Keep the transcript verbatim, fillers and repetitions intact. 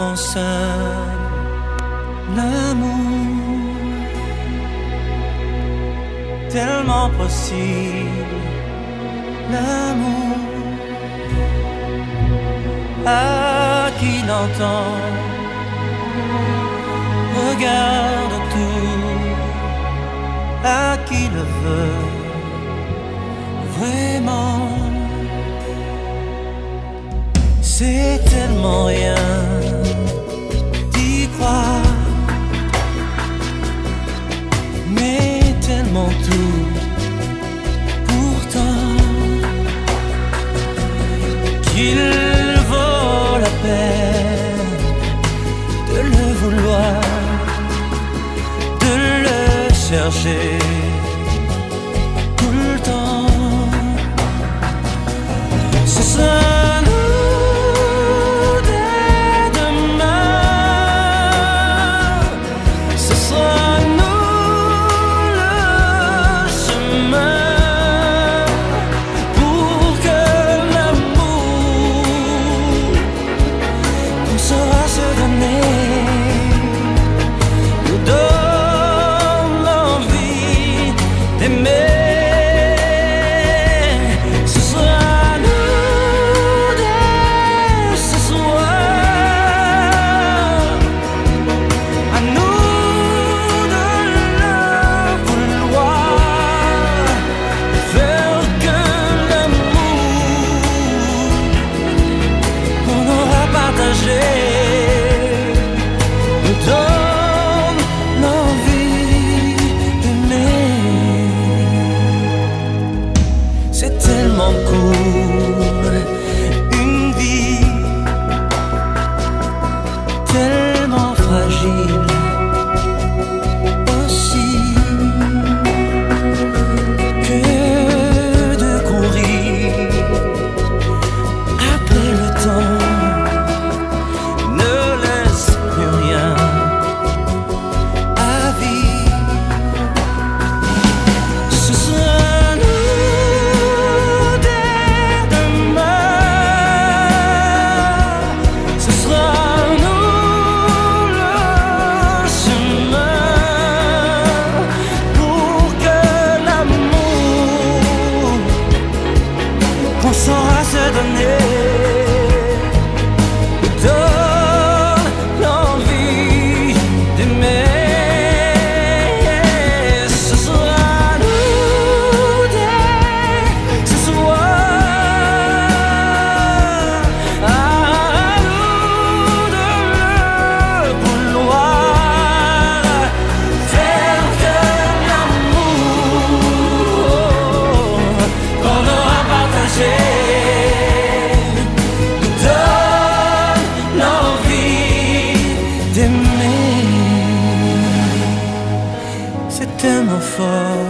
tellement simple, l'amour, tellement possible, l'amour. À qui l'entend, regarde tout, à qui le veut vraiment. C'est tellement rien d'y croire, mais tellement tout pourtant qu'il vaut la peine de le vouloir, de le chercher tout le temps. Ce sera court, une vie tellement fragile aussi, que de courir après le temps ne laisse plus rien à vivre. Ce sera on saura se donner, donne l'envie d'aimer. Ce sera nous dès ce soir, à nous de le vouloir, faire de l'amour qu'on aura partagé. C'est tellement fort.